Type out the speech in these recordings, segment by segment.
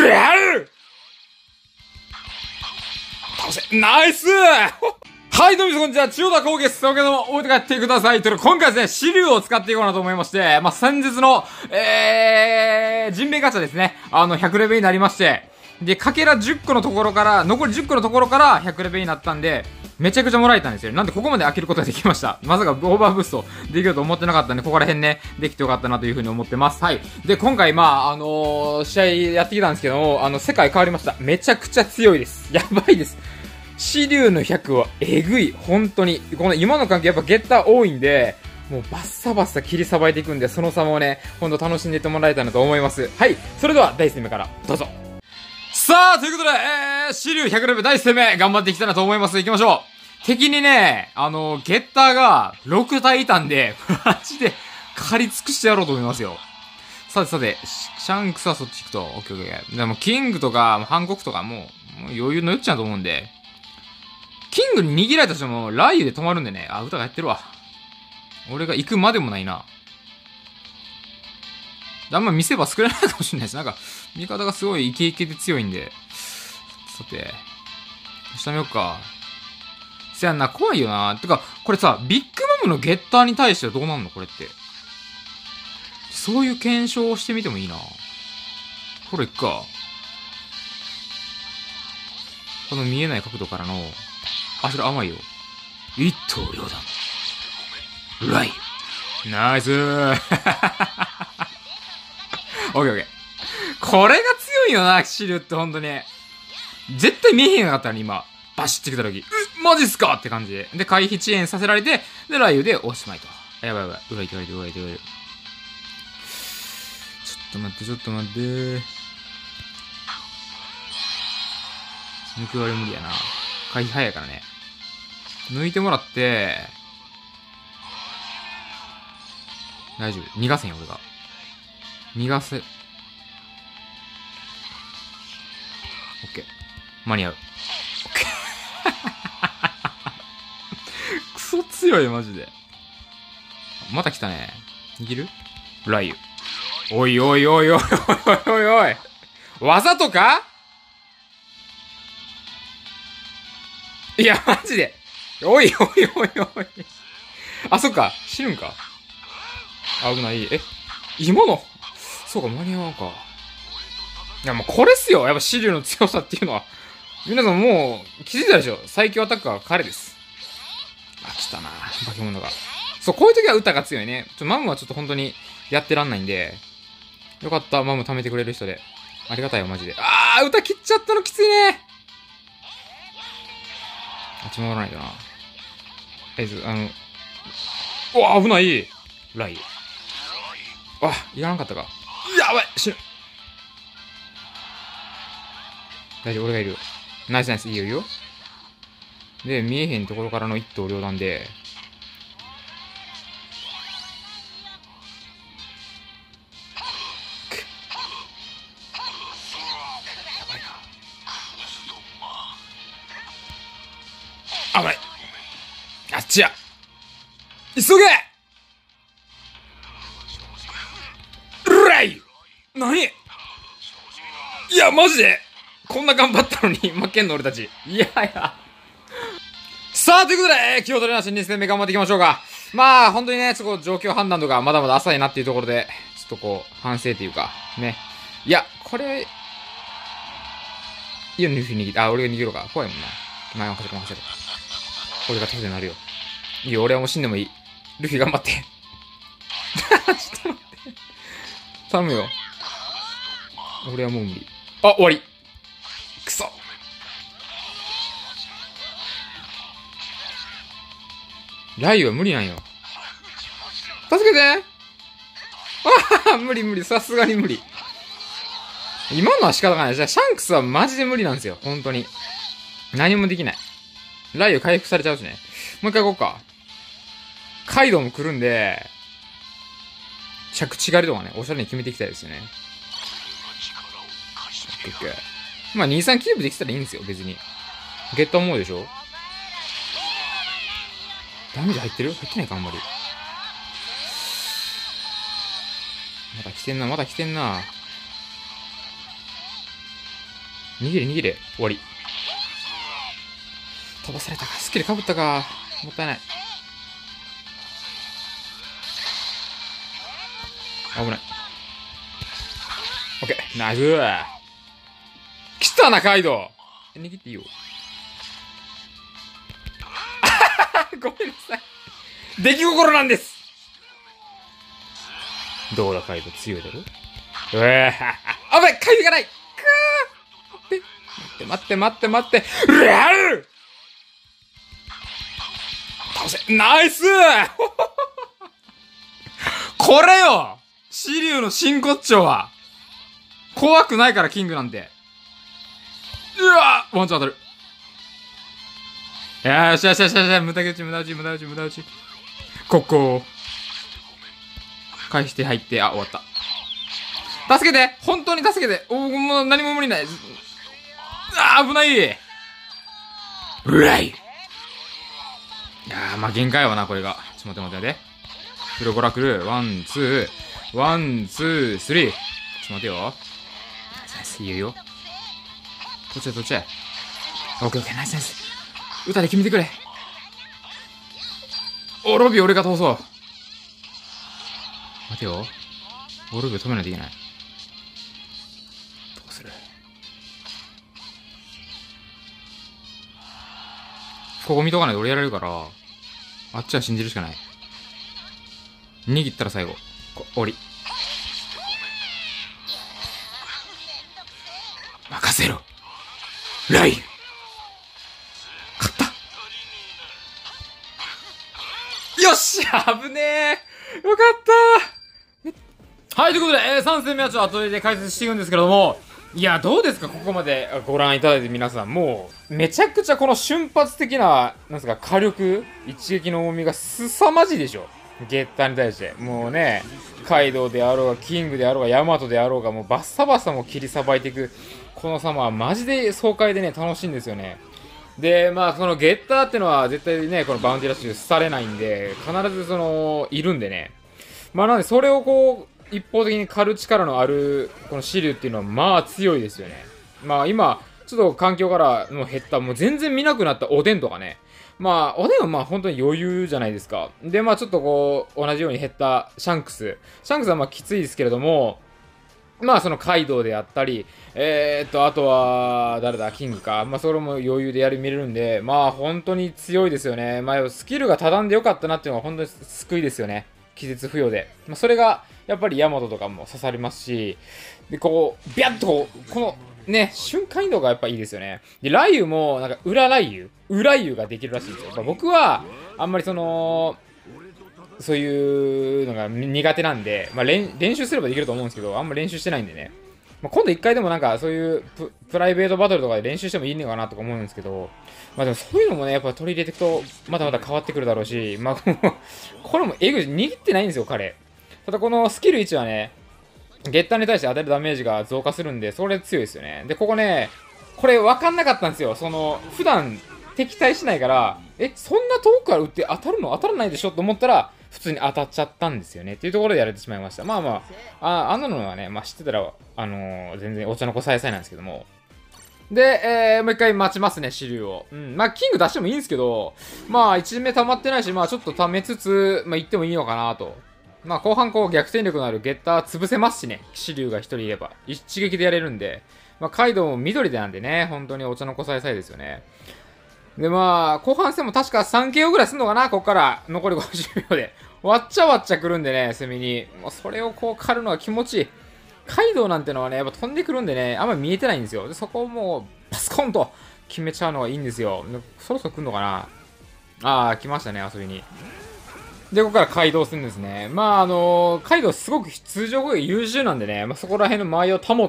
倒せ。ナイスはい、どうもこんにちは。千代田光です。というわけでも、覚えて帰ってください。という今回はですね、資料を使っていこうなと思いまして、先日の、ジンベエガチャですね。100レベルになりまして、で、かけら10個のところから、残り10個のところから100レベルになったんで、めちゃくちゃもらえたんですよ。なんでここまで開けることができました。まさかオーバーブーストできると思ってなかったんで、ここら辺ね、できてよかったなというふうに思ってます。はい。で、今回試合やってきたんですけども、世界変わりました。めちゃくちゃ強いです。やばいです。支流の100はえぐい。本当に。この今の関係やっぱゲッター多いんで、もうバッサバッサ切りさばいていくんで、その様をね、今度楽しんでいってもらえたらと思います。はい。それでは第1戦目からどうぞ。さあ、ということで、支流100レベル第1戦目頑張っていきたいなと思います。行きましょう。敵にね、ゲッターが6体いたんで、マジで狩り尽くしてやろうと思いますよ。さて、シャンクスはそっち行くと、オッケーオッケー。でも、キングとか、ハンコクとかもう余裕のよっちゃうと思うんで、キングに握られた人も、ライユで止まるんでね。歌がやってるわ。俺が行くまでもないな。あんま見せ場作れないかもしれないです。なんか、味方がすごいイケイケで強いんで。さて、下見よっか。せやんな、怖いよな。てか、これさ、ビッグマムのゲッターに対してはどうなんのこれって。そういう検証をしてみてもいいな。これいっか。この見えない角度からの、それ甘いよ。一刀両断。ライン。ナイスー。オッケーオッケー。これが強いよな、シルってほんとに。絶対見えへんかったのに今。バシッてきた時。マジっすかって感じで。で、回避遅延させられて、で、ライユでおしまいと。やばい。裏行って。ちょっと待って。抜く割り無理やな。回避早いからね。抜いてもらって、大丈夫。逃がせんよ、俺が。逃がせ。オッケー。間に合う。オッケー。クソ強い、マジで。また来たね。いける？ライユ。おい。わざとか？いや、マジで。おい。そっか。死ぬんか。危ない。今の。そうか、間に合わんか。いや、もうこれっすよ。やっぱ支流の強さっていうのは。皆さんもう、気づいたでしょ。最強アタックは彼です。来たな。化け物が。そう、こういう時は歌が強いね。マムはちょっと本当にやってらんないんで。よかった、マム貯めてくれる人で。ありがたいよ、マジで。歌切っちゃったのきついね。あっち回らないとな。危ない。ライ。いらなかったか。やばい、死ぬ。大丈夫、俺がいるよ。ナイス、いいよ。で、見えへんところからの一刀両断で。やばいな。危ない。あっちや。急げ！ライ！何？いや、マジでこんな頑張ったのに負けんの俺たち。いや。さあ、ということで、気を取り直して2戦目頑張っていきましょうか。本当にね、状況判断とかまだまだ浅いなっていうところで、ちょっと反省というか、ね。いや、これ、いいよ、ルフィ握って、俺が逃げろか。怖いもんな。任せる。俺が手でなるよ。いいよ、俺はもう死んでもいい。ルフィ頑張って。ちょっと待って。頼むよ。俺はもう無理。終わり。くそ。ライユは無理なんよ。助けて。無理。さすがに無理。今のは仕方がない。じゃあ、シャンクスはマジで無理なんですよ。本当に。何もできない。ライユ回復されちゃうしね。もう一回行こうか。カイドウも来るんで、着地狩りとかね、おしゃれに決めていきたいですよね。オッケー。2、3キープできたらいいんですよ、別に。ゲット思うでしょ？ダメージ入ってる？入ってないか、あんまり。まだ来てんな。 逃げる逃げる。終わり。飛ばされたか。スキル被ったか。もったいない。危ない。オッケー。ナイス。来たな、カイドウ。握っていいよ。ごめんなさい。出来心なんです。どうだ、カイドウ。強いだろ。あぶない、カイドウがない。待ってうわー倒せ。ナイスこれよ、紫龍の真骨頂は。怖くないから、キングなんて。うわワンチャン当たる。よし。無駄打ち。ここ。返して入って、終わった。助けて本当に助けてもう何も無理ない。危ない。うらい。いやー、まあ、限界はな、これが。ちょっと待って。フルコラクル、ワン、ツー、スリー。ちょっと待てよ。ナイス、いいよ。どっちだ。オッケー、ナイス。歌で決めてくれ。ロビー俺が倒そう。待てよ。ロビーを止めないといけない。どうする？ここ見とかないと俺やられるから、あっちは信じるしかない。握ったら最後。終わり。任せろ。ライン。勝った。よっしゃ危ねえ。よかったはい、ということで、3戦目はちょっと後で解説していくんですけれども、いや、どうですかここまでご覧いただいて皆さん。もう、めちゃくちゃこの瞬発的な、なんですか、火力、一撃の重みが凄まじいでしょ。ゲッターに対して。もうね、カイドウであろうが、キングであろうが、ヤマトであろうが、もうバッサバッサも切りさばいていく、この様はマジで爽快でね、楽しいんですよね。で、まあ、そのゲッターってのは絶対ね、このバウンティラッシュされないんで、必ずいるんでね。まあ、なので、それを一方的に狩る力のある、このシリュウっていうのは、まあ強いですよね。まあ今、ちょっと環境からの減った、もう全然見なくなったおでんとかね。まあ、おでんはまあ本当に余裕じゃないですか。で、まあちょっと同じように減ったシャンクス。シャンクスはまあきついですけれども、まあそのカイドウであったり、あとは、誰だ、キングか。まあそれも余裕で見れるんで、まあ本当に強いですよね。まあスキルが多段でよかったなっていうのが本当に救いですよね。気絶不要で。まあそれが、やっぱりヤマトとかも刺さりますし、で、ビャッとこのね、瞬間移動がやっぱいいですよね。で、雷雨も、なんか裏雷雨ができるらしいんですよ。僕は、あんまりそういうのが苦手なんで、まあ練習すればできると思うんですけど、あんま練習してないんでね。まあ、今度一回でもなんかそういうプライベートバトルとかで練習してもいいのかなとか思うんですけど、まあでもそういうのもね、やっぱ取り入れていくと、まだまだ変わってくるだろうし、まあこれもエグい、握ってないんですよ、彼。ただこのスキル1はね、ゲッターに対して与えるダメージが増加するんで、それ強いですよね。で、ここね、これ分かんなかったんですよ。普段敵対しないから、そんな遠くから撃って当たらないでしょと思ったら、普通に当たっちゃったんですよね。っていうところでやられてしまいました。まあまあ、あんなのはね、まあ知ってたら、全然お茶の子さえさえなんですけども。で、もう一回待ちますね、支流を。まあ、キング出してもいいんですけど、まあ、1巡目溜まってないし、まあ、ちょっと溜めつつ、まあ、行ってもいいのかなと。まあ、後半逆転力のあるゲッター潰せますしね。支流が一人いれば。一撃でやれるんで。まあ、カイドウも緑でなんでね、本当にお茶の子さえさえですよね。で、まあ、後半戦も確か 3KO ぐらいすんのかな、ここから残り50秒で。わっちゃ来るんでね、攻めに。もうそれを狩るのは気持ちいい。カイドウなんてのはね、やっぱ飛んでくるんでね、あんま見えてないんですよ。で、そこをもう、パスコンと決めちゃうのがいいんですよ。そろそろ来るのかな。来ましたね、遊びに。で、ここからカイドウするんですね。まあ、カイドウすごく通常攻撃優秀なんでね、まあ、そこら辺の間合いを保って、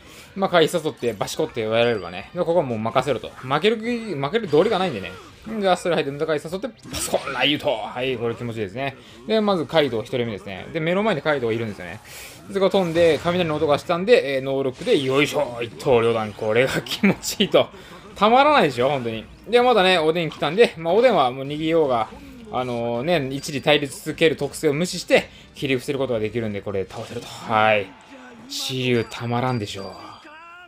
まあ、返し誘って、バシコって言われればね、で、ここはもう任せろと。負ける道理がないんでね。で、アストラ入って、無駄返し誘って、パスコンライユと。はい、これ気持ちいいですね。で、まずカイドウ1人目ですね。で、目の前にカイドウがいるんですよね。そこが飛んで、雷の音がしたんで、ノールックで、よいしょ一刀両断。これが気持ちいいと。たまらないでしょ、本当に。で、まだね、おでん来たんで、まあ、おでんはもう逃げようが、一時対立続ける特性を無視して、切り伏せることができるんで、これ倒せると。はい。支流たまらんでしょう。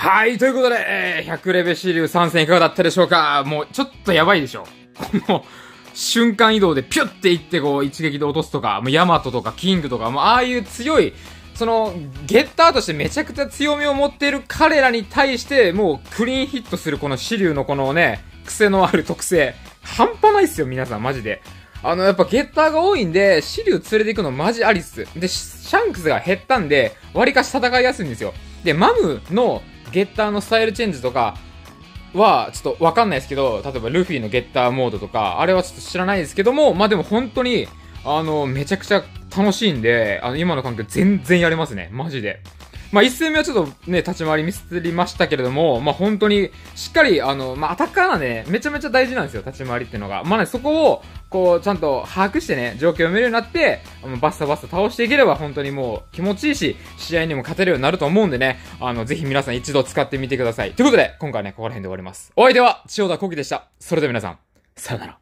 はい、ということで、100レベシリュウ参戦いかがだったでしょうか。もう、ちょっとやばいでしょ。この、瞬間移動でピュッていってこう、一撃で落とすとか、もうヤマトとかキングとか、もうああいう強い、その、ゲッターとしてめちゃくちゃ強みを持っている彼らに対して、もうクリーンヒットするこのシリュウのこのね、癖のある特性、半端ないっすよ、皆さん、マジで。やっぱゲッターが多いんで、シリュウ連れて行くのマジありっす。で、シャンクスが減ったんで、割かし戦いやすいんですよ。で、マムのゲッターのスタイルチェンジとかは、ちょっとわかんないですけど、例えばルフィのゲッターモードとか、あれはちょっと知らないですけども、まあ、でも本当に、めちゃくちゃ楽しいんで、今の環境全然やれますね。マジで。まあ、一戦目はちょっとね、立ち回りミスりましたけれども、まあ、本当に、しっかり、まあ、アタッカーなんでね、めちゃめちゃ大事なんですよ、立ち回りっていうのが。まあね、そこを、こう、ちゃんと把握してね、状況を読めるようになって、バッサバッサ倒していければ、本当にもう気持ちいいし、試合にも勝てるようになると思うんでね、ぜひ皆さん一度使ってみてください。ということで、今回はね、ここら辺で終わります。お相手は、千代田幸喜でした。それでは皆さん、さよなら。